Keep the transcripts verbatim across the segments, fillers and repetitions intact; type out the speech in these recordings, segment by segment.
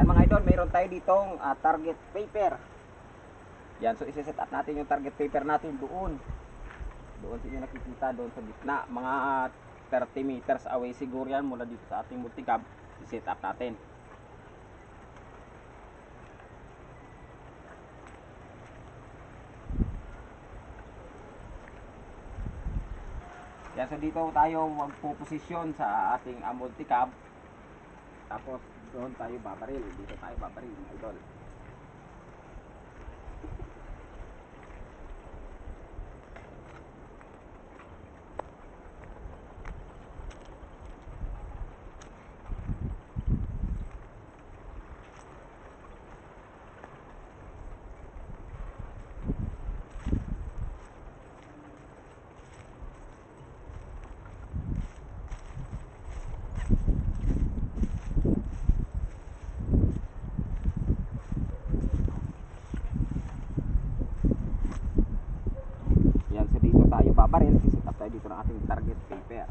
Yan mga idol, mayroon tayo ditong uh, target paper. Yan, so isi-set up natin yung target paper natin doon. Doon sa inyo nakikita, doon sa gitna. Mga thirty meters away siguro yan mula dito sa ating multicab. I-set up natin. Yan, so dito tayo magpo-posisyon sa ating uh, multicab. Tapos doon tayo babaril. Dito tayo babaril mga idol. Babaril, sisit up tayo dito ng ating target paper.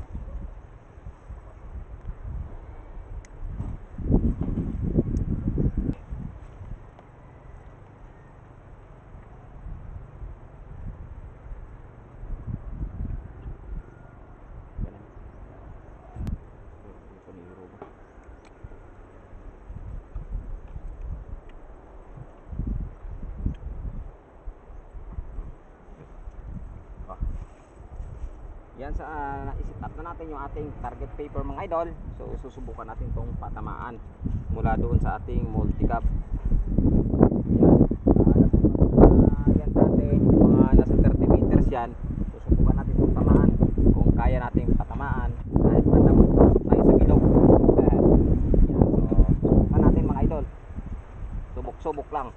Yan, sa uh, isit up na natin yung ating target paper mga idol. So susubukan natin tong patamaan mula doon sa ating multicab. Yan, uh, yan natin mga nasa thirty meters yan. Susubukan natin tong tamaan kung kaya nating patamaan kahit man lang magpasok tayo sa bilog. Uh, yan, so susubukan natin mga idol. Subok-subok lang.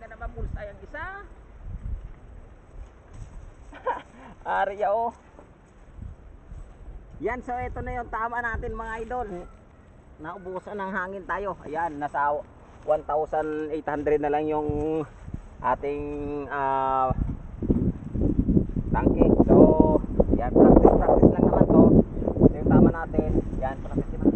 na naman bullseye ang isa. Arya oh. Yan, so ito na yung tama natin mga idol. Naubusan ng hangin tayo. Ayan, nasa one thousand eight hundred na lang yung ating uh, tangke. So, yan, practice practice lang naman to. Ito yung tama natin. Yan, practice na.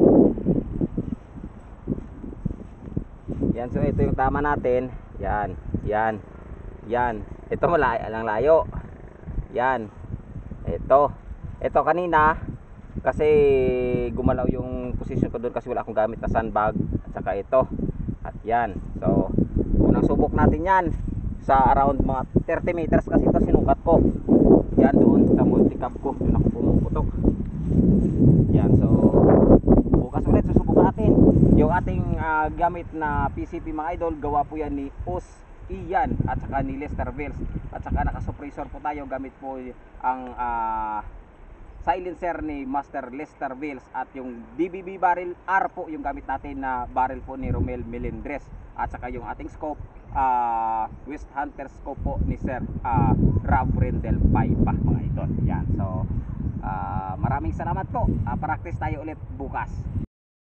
Yan, so ito yung tama natin. Yan, yan, yan. Ito malaya lang layo. Yan. Ito. Ito kanina kasi gumalaw yung position ko doon kasi wala akong gamit na sandbag at saka ito. At yan. So, unang subok natin yan sa around mga thirty meters kasi ito sinukat ko. Yan doon sa multicab ko. Doon ako pumuputok. Yan. So, bukas ulit susubukan natin. Yung ating uh, gamit na P C P mga idol, gawa po yan ni Os Ian at saka ni Lester Vils. At saka naka-suppressor po tayo, gamit po ang uh, silencer ni Master Lester Vils. At yung D B B barrel R po yung gamit natin na barrel po ni Romel Melendres. At saka yung ating scope, uh, West Hunter scope po ni Sir uh, Rob Rendell Paipa mga idol. Yan. So uh, maraming salamat po. Uh, practice tayo ulit bukas.